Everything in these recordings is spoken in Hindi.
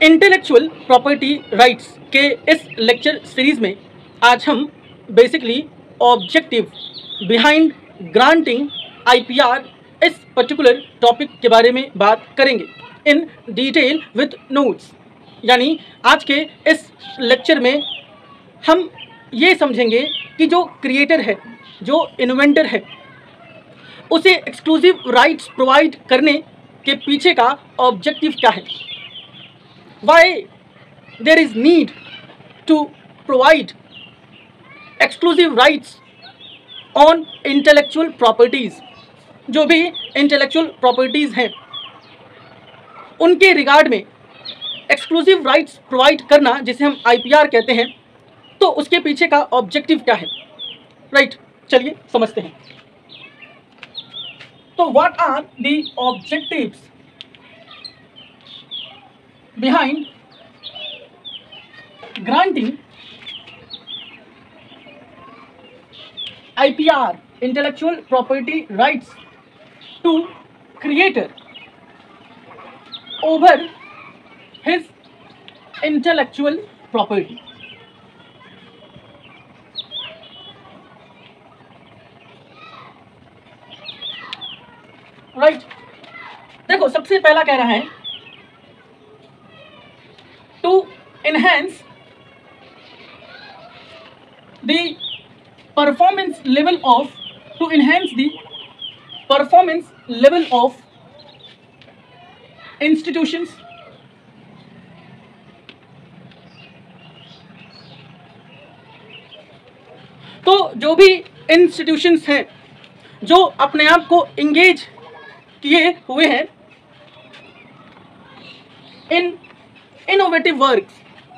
इंटेलेक्चुअल प्रॉपर्टी राइट्स के इस लेक्चर सीरीज में आज हम basically objective behind granting IPR इस पर्टिकुलर टॉपिक के बारे में बात करेंगे इन डिटेल विथ नोट्स। यानी आज के इस लेक्चर में हम ये समझेंगे कि जो क्रिएटर है, जो इन्वेंटर है, उसे एक्सक्लूसिव राइट्स प्रोवाइड करने के पीछे का ऑब्जेक्टिव क्या है, why there is need to provide exclusive rights on intellectual properties। जो भी intellectual properties हैं उनके रिगार्ड में एक्सक्लूसिव राइट्स प्रोवाइड करना, जिसे हम आईपीआर कहते हैं, तो उसके पीछे का ऑब्जेक्टिव क्या है, राइट? चलिए समझते हैं। तो what are the objectives behind granting IPR intellectual property rights to creator over his intellectual property। Right, देखो सबसे पहला कह रहा है to enhance the performance level of institutions तो जो भी इंस्टीट्यूशंस हैं जो अपने आप को इंगेज किए हुए हैं इन इनोवेटिव वर्क्स,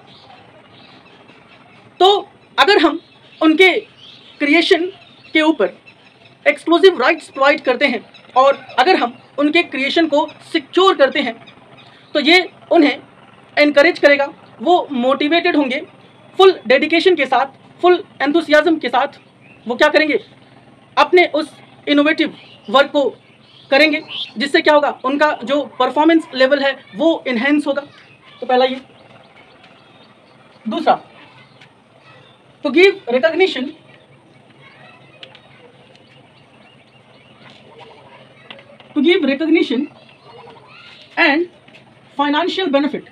तो अगर हम उनके क्रिएशन के ऊपर एक्सक्लूसिव राइट्स प्रोवाइड करते हैं और अगर हम उनके क्रिएशन को सिक्योर करते हैं तो ये उन्हें एनकरेज करेगा, वो मोटिवेटेड होंगे, फुल डेडिकेशन के साथ, फुल एंथुसियाज्म के साथ वो क्या करेंगे, अपने उस इनोवेटिव वर्क को करेंगे, जिससे क्या होगा, उनका जो परफॉर्मेंस लेवल है वो इन्हेंस होगा। तो पहला ये। दूसरा, to give recognition and financial benefit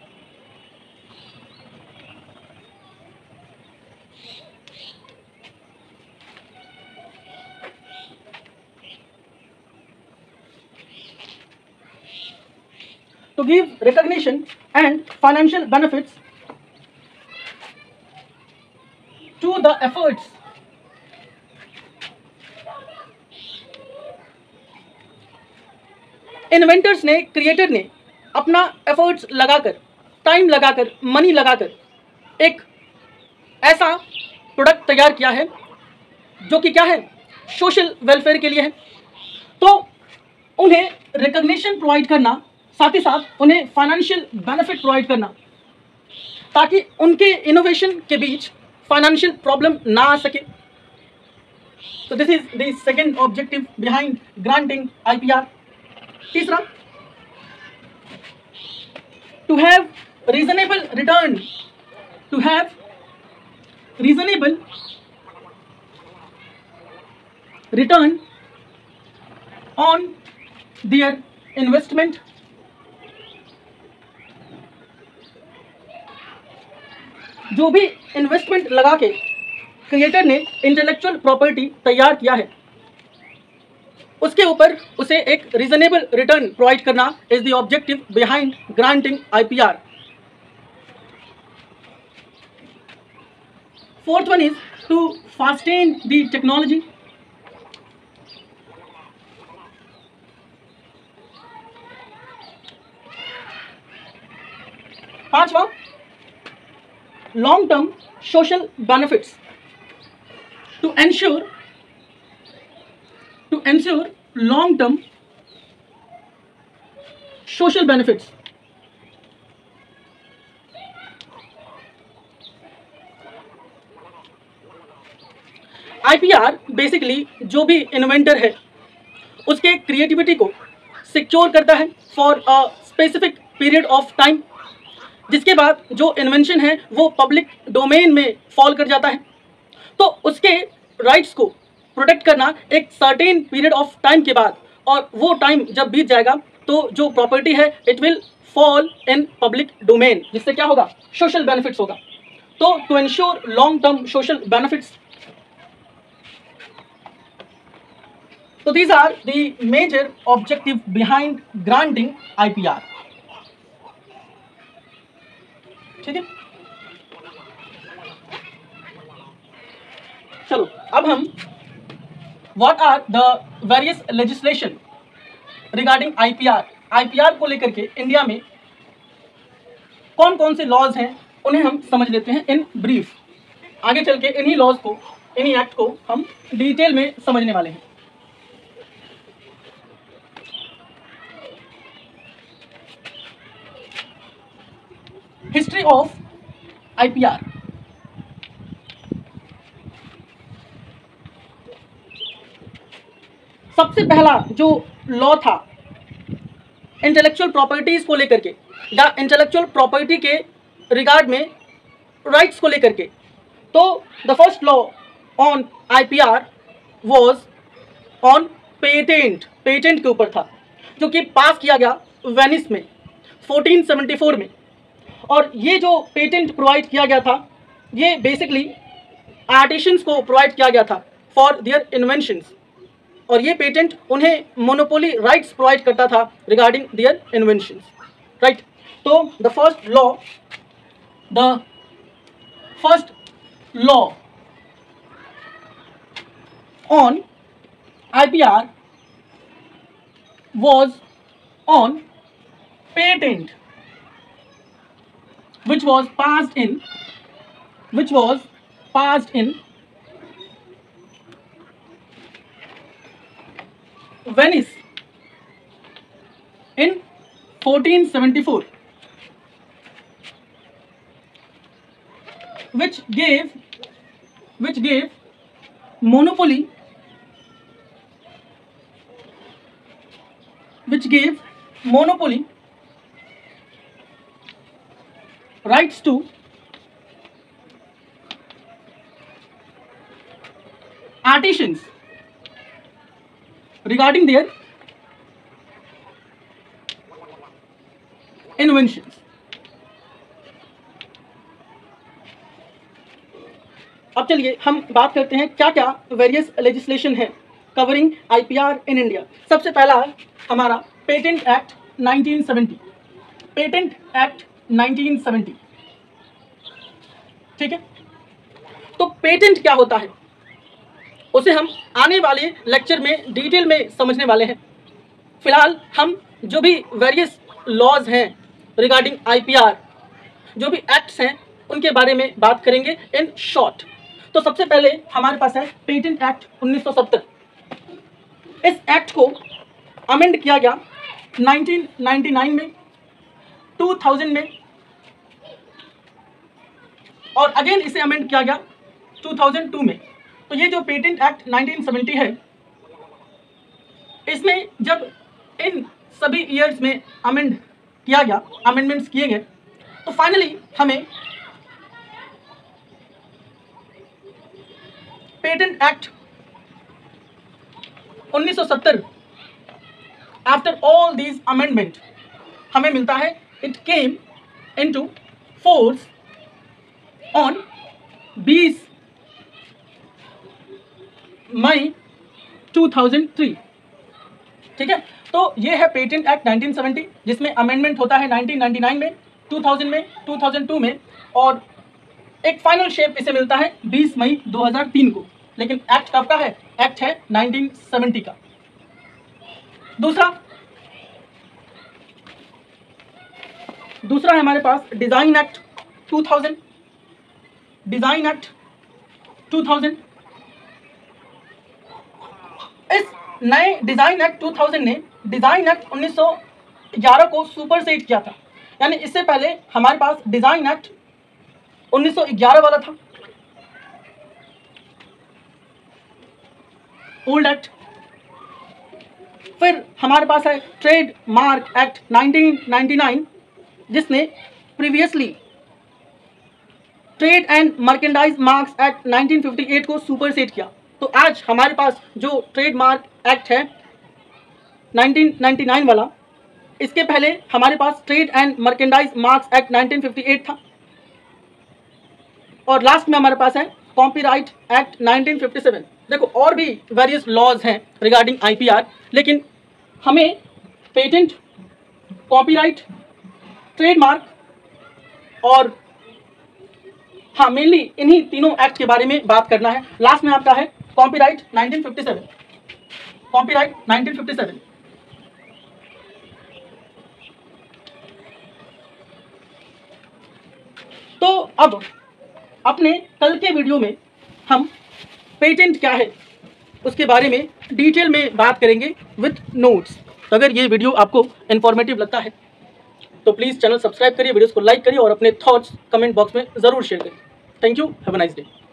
to the efforts inventors ने, क्रिएटर ने अपना एफर्ट्स लगाकर, टाइम लगाकर, मनी लगाकर एक ऐसा प्रोडक्ट तैयार किया है जो कि क्या है, सोशल वेलफेयर के लिए है। तो उन्हें रिकॉग्निशन प्रोवाइड करना, साथ ही साथ उन्हें फाइनेंशियल बेनिफिट प्रोवाइड करना, ताकि उनके इनोवेशन के बीच फाइनेंशियल प्रॉब्लम ना आ सके। तो this is the second objective behind granting IPR. तीसरा, to have reasonable return, on their investment. जो भी इन्वेस्टमेंट लगा के क्रिएटर ने इंटेलेक्चुअल प्रॉपर्टी तैयार किया है उसके ऊपर उसे एक रीजनेबल रिटर्न प्रोवाइड करना is the objective behind granting IPR. Fourth one is to fasten the technology. पांचवा, long term social benefits to ensure long term social benefits। IPR basically जो भी इन्वेंटर है उसके क्रिएटिविटी को सिक्योर करता है for a specific period of time, जिसके बाद जो इन्वेंशन है वो पब्लिक डोमेन में फॉल कर जाता है, तो उसके राइट्स को प्रोटेक्ट करना एक सर्टेन पीरियड ऑफ टाइम के बाद, और वो टाइम जब बीत जाएगा तो जो प्रॉपर्टी है it will fall in public domain, जिससे क्या होगा, सोशल बेनिफिट्स होगा। तो to ensure long term social benefits, so these are the major objective behind granting IPR। ठीक है, चलो अब हम what are the various legislation regarding IPR, IPR को लेकर के इंडिया में कौन कौन से लॉज हैं उन्हें हम समझ लेते हैं इन ब्रीफ। आगे चल के इन्हीं लॉज को, इन्हीं एक्ट को हम डिटेल में समझने वाले हैं। History of IPR. सबसे पहला जो लॉ था इंटेलेक्चुअल प्रॉपर्टीज को लेकर के, या इंटेलेक्चुअल प्रॉपर्टी के रिगार्ड में राइट्स को लेकर के, तो the first law on IPR was on patent, patent के ऊपर था, जो कि पास किया गया वेनिस में 1474 में। और ये जो पेटेंट प्रोवाइड किया गया था, ये बेसिकली आर्टिशंस को प्रोवाइड किया गया था फॉर देयर इन्वेंशंस, और ये पेटेंट उन्हें मोनोपोली राइट्स प्रोवाइड करता था रिगार्डिंग देयर इन्वेंशंस, राइट। तो the first law on IPR was on patent, which was passed in Venice in 1474, which gave monopoly rights to artisans regarding their inventions। अब चलिए हम बात करते हैं क्या क्या वेरियस लेजिस्लेशन है कवरिंग आईपीआर इन इंडिया। सबसे पहला है हमारा पेटेंट एक्ट 1970, पेटेंट एक्ट 1970, ठीक है। तो पेटेंट क्या होता है उसे हम आने वाले लेक्चर में डिटेल में समझने वाले हैं। फिलहाल हम जो भी वेरियस लॉज हैं रिगार्डिंग आईपीआर, जो भी एक्ट्स हैं उनके बारे में बात करेंगे इन शॉर्ट। तो सबसे पहले हमारे पास है पेटेंट एक्ट 1970। इस एक्ट को अमेंड किया गया 1999 में, 2000 में, और अगेन इसे अमेंड किया गया 2002 में। तो ये जो पेटेंट एक्ट 1970 है, इसमें जब इन सभी ईयर्स में अमेंड किया गया, अमेंडमेंट्स किए गए, तो फाइनली हमें patent act 1970 after all these amendment हमें मिलता है। It came into force on 20 May 2003, ठीक है। तो ये है पेटेंट एक्ट 1970, जिसमें अमेंडमेंट होता है 1999 में, 2000 में, 2002 में, और एक फाइनल शेप इसे मिलता है 20 मई 2003 को। लेकिन एक्ट कब का है? एक्ट है 1970 का। दूसरा है हमारे पास डिजाइन एक्ट 2000, डिजाइन एक्ट 2000। इस नए डिजाइन एक्ट 2000 ने डिजाइन एक्ट 1911 को सुपरसेड किया था। यानी इससे पहले हमारे पास डिजाइन एक्ट 1911 वाला था, ओल्ड एक्ट। फिर हमारे पास है ट्रेड मार्क एक्ट 1999, जिसने previously trade and merchandise marks act 1958 को सुपरसेड किया। तो आज हमारे पास जो ट्रेडमार्क एक्ट है 1999 वाला, इसके पहले हमारे पास trade and merchandise marks act 1958 था, और लास्ट में हमारे पास है कॉपीराइट एक्ट 1957। देखो और भी वेरियस लॉज हैं रिगार्डिंग आईपीआर, लेकिन हमें पेटेंट, कॉपीराइट, ट्रेडमार्क और हाँ मेनली इन्हीं तीनों एक्ट के बारे में बात करना है। लास्ट में आपका है कॉपीराइट 1957, कॉपीराइट 1957। तो अब अपने कल के वीडियो में हम पेटेंट क्या है उसके बारे में डिटेल में बात करेंगे विथ नोट्स। अगर ये वीडियो आपको इन्फॉर्मेटिव लगता है तो प्लीज़ चैनल सब्सक्राइब करिए, वीडियोस को लाइक करिए और अपने थॉट्स कमेंट बॉक्स में ज़रूर शेयर करिए। Thank you, have a nice day.